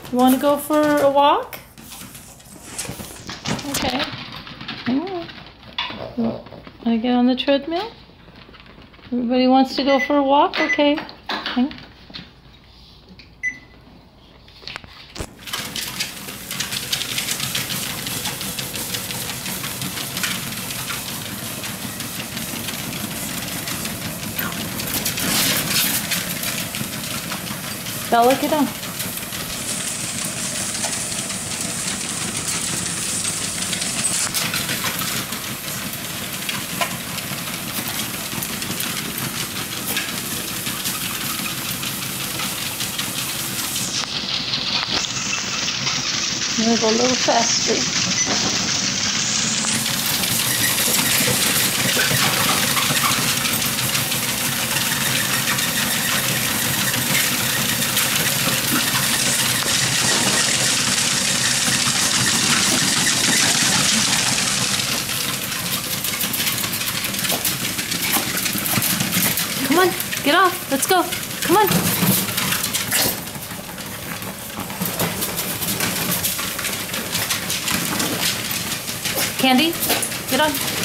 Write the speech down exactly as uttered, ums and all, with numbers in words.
You want to go for a walk? Okay. Want to get on the treadmill? Everybody wants to go for a walk? Okay. Okay. Bella, get on. I'm gonna go a little faster. Come on, get off. Let's go. Come on. Candy, get on.